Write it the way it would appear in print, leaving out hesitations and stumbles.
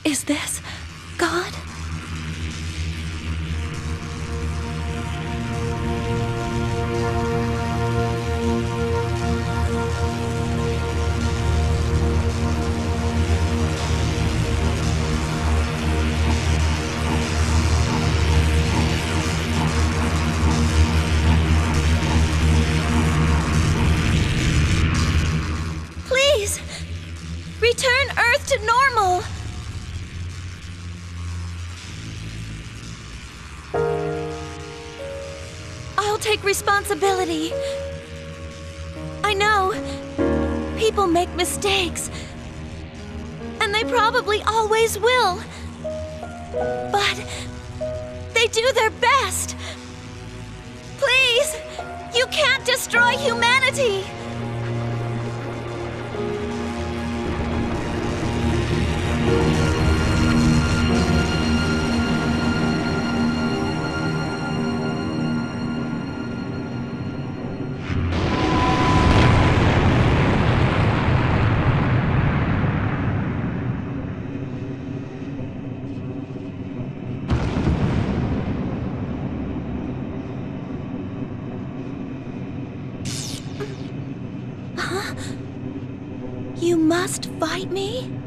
Is this God? Please! Return Earth to normal! I'll take responsibility. I know. People make mistakes. And they probably always will. But they do their best. Please! You can't destroy humanity! You must fight me?